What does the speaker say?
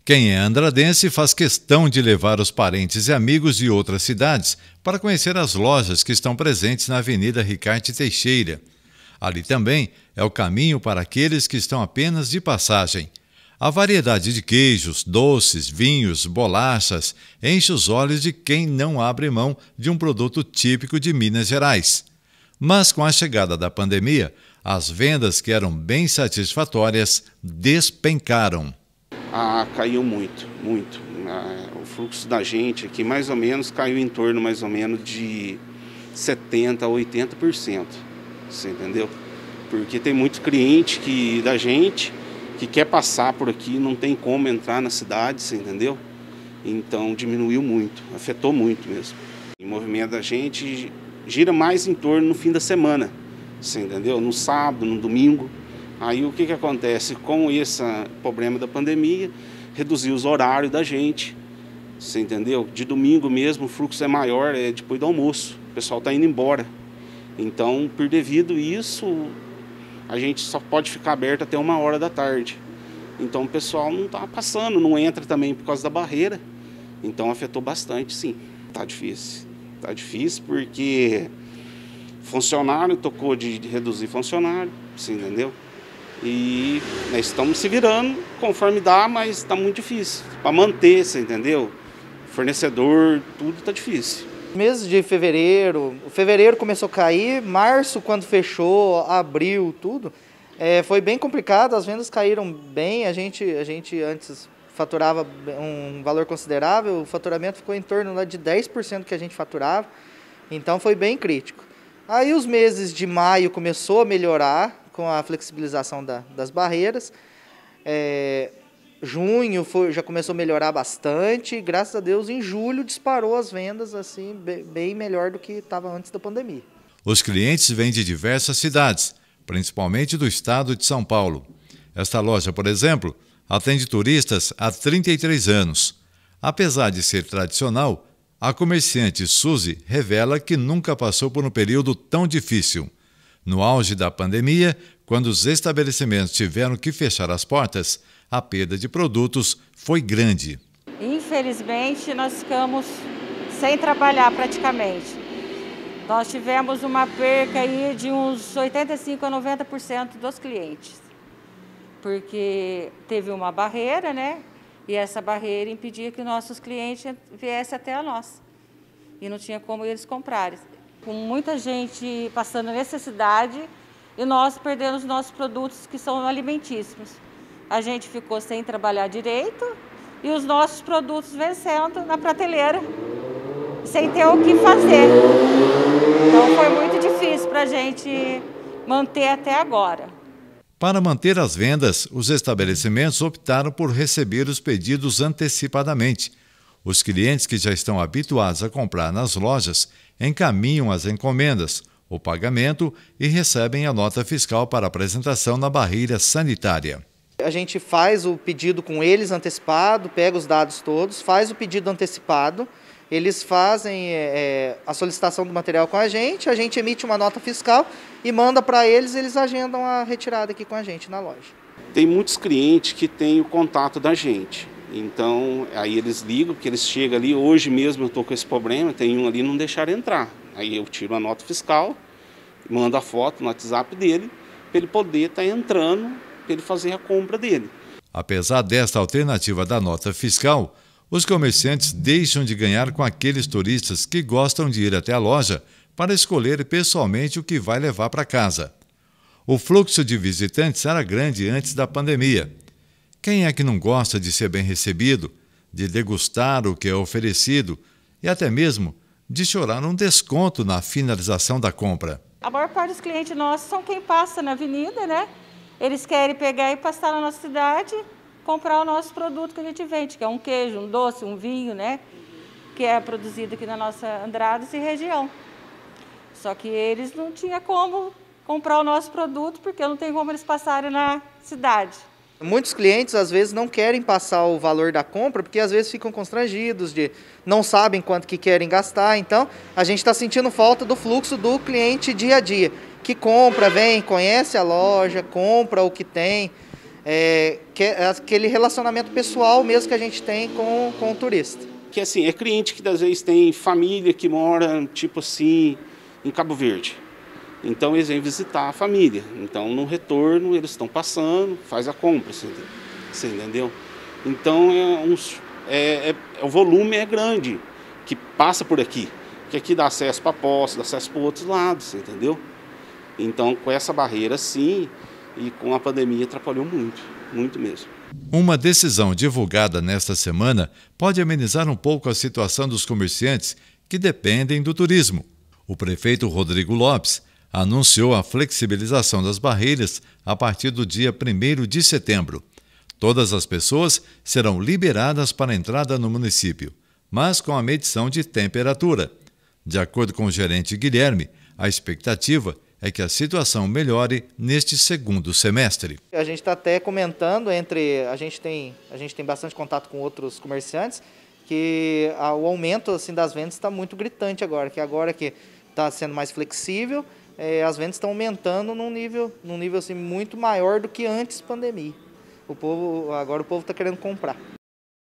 Quem é andradense faz questão de levar os parentes e amigos de outras cidades para conhecer as lojas que estão presentes na Avenida Ricarte Teixeira. Ali também é o caminho para aqueles que estão apenas de passagem. A variedade de queijos, doces, vinhos, bolachas enche os olhos de quem não abre mão de um produto típico de Minas Gerais. Mas com a chegada da pandemia, as vendas que eram bem satisfatórias despencaram. Caiu muito. O fluxo da gente aqui mais ou menos caiu em torno mais ou menos de 70% a 80%, você entendeu? Porque tem muito cliente da gente que quer passar por aqui, não tem como entrar na cidade, você entendeu? Então diminuiu muito, afetou muito mesmo. O movimento da gente gira mais em torno no fim da semana, você entendeu? No sábado, no domingo. Aí o que acontece? Com esse problema da pandemia, reduziu os horários da gente, você entendeu? De domingo mesmo o fluxo é maior, é depois do almoço, o pessoal está indo embora. Então, por devido a isso, a gente só pode ficar aberto até 1h da tarde. Então o pessoal não está passando, não entra também por causa da barreira. Então afetou bastante, sim. Está difícil porque funcionário tocou de reduzir funcionário, você entendeu? E nós estamos se virando conforme dá, mas está muito difícil. Para manter, você entendeu? Fornecedor, tudo está difícil. Mês de fevereiro começou a cair, março quando fechou, abril, tudo, foi bem complicado, as vendas caíram bem, a gente antes faturava um valor considerável, o faturamento ficou em torno lá de 10% que a gente faturava, então foi bem crítico. Aí os meses de maio começou a melhorar com a flexibilização das barreiras, junho já começou a melhorar bastante, graças a Deus em julho disparou as vendas assim bem melhor do que estava antes da pandemia. Os clientes vêm de diversas cidades, principalmente do estado de São Paulo. Esta loja, por exemplo, atende turistas há 33 anos. Apesar de ser tradicional, a comerciante Suzy revela que nunca passou por um período tão difícil. No auge da pandemia, quando os estabelecimentos tiveram que fechar as portas, a perda de produtos foi grande. Infelizmente, nós ficamos sem trabalhar praticamente. Nós tivemos uma perca aí de uns 85% a 90% dos clientes. Porque teve uma barreira, né? E essa barreira impedia que nossos clientes viessem até a nós. E não tinha como eles comprarem. Com muita gente passando necessidade e nós perdendo os nossos produtos que são alimentícios. A gente ficou sem trabalhar direito e os nossos produtos vencendo na prateleira, sem ter o que fazer. Então foi muito difícil para a gente manter até agora. Para manter as vendas, os estabelecimentos optaram por receber os pedidos antecipadamente. Os clientes que já estão habituados a comprar nas lojas encaminham as encomendas, o pagamento e recebem a nota fiscal para apresentação na barreira sanitária. A gente faz o pedido com eles antecipado, pega os dados todos, faz o pedido antecipado, eles fazem a solicitação do material com a gente emite uma nota fiscal e manda para eles, eles agendam a retirada aqui com a gente na loja. Tem muitos clientes que têm o contato da gente, então aí eles ligam, porque eles chegam ali, hoje mesmo eu estou com esse problema, tem um ali não deixaram entrar. Aí eu tiro a nota fiscal, mando a foto no WhatsApp dele, para ele poder estar entrando, para ele fazer a compra dele. Apesar desta alternativa da nota fiscal, os comerciantes deixam de ganhar com aqueles turistas que gostam de ir até a loja para escolher pessoalmente o que vai levar para casa. O fluxo de visitantes era grande antes da pandemia. Quem é que não gosta de ser bem recebido, de degustar o que é oferecido e até mesmo de chorar um desconto na finalização da compra? A maior parte dos clientes nossos são quem passa na avenida, né? Eles querem pegar e passar na nossa cidade, comprar o nosso produto que a gente vende, que é um queijo, um doce, um vinho, né? Que é produzido aqui na nossa Andradas e região. Só que eles não tinham como comprar o nosso produto, porque não tem como eles passarem na cidade. Muitos clientes, às vezes, não querem passar o valor da compra, porque às vezes ficam constrangidos, não sabem quanto que querem gastar. Então, a gente está sentindo falta do fluxo do cliente dia a dia, que compra, vem, conhece a loja, compra o que tem, que é aquele relacionamento pessoal mesmo que a gente tem com o turista. Que assim, é cliente que às vezes tem família que mora, tipo assim, em Cabo Verde. Então eles vêm visitar a família. Então no retorno eles estão passando, faz a compra, você entendeu? Então o volume é grande que passa por aqui. Que aqui dá acesso para Poços, dá acesso para outros lados, você entendeu? Então com essa barreira sim, e com a pandemia atrapalhou muito, muito mesmo. Uma decisão divulgada nesta semana pode amenizar um pouco a situação dos comerciantes que dependem do turismo. O prefeito Rodrigo Lopes anunciou a flexibilização das barreiras a partir do dia 1º de setembro. Todas as pessoas serão liberadas para a entrada no município, mas com a medição de temperatura. De acordo com o gerente Guilherme, a expectativa é que a situação melhore neste segundo semestre. A gente está até comentando a gente tem bastante contato com outros comerciantes, que o aumento assim, das vendas está muito gritante agora que está sendo mais flexível, as vendas estão aumentando num nível assim, muito maior do que antes da pandemia. Agora o povo está querendo comprar.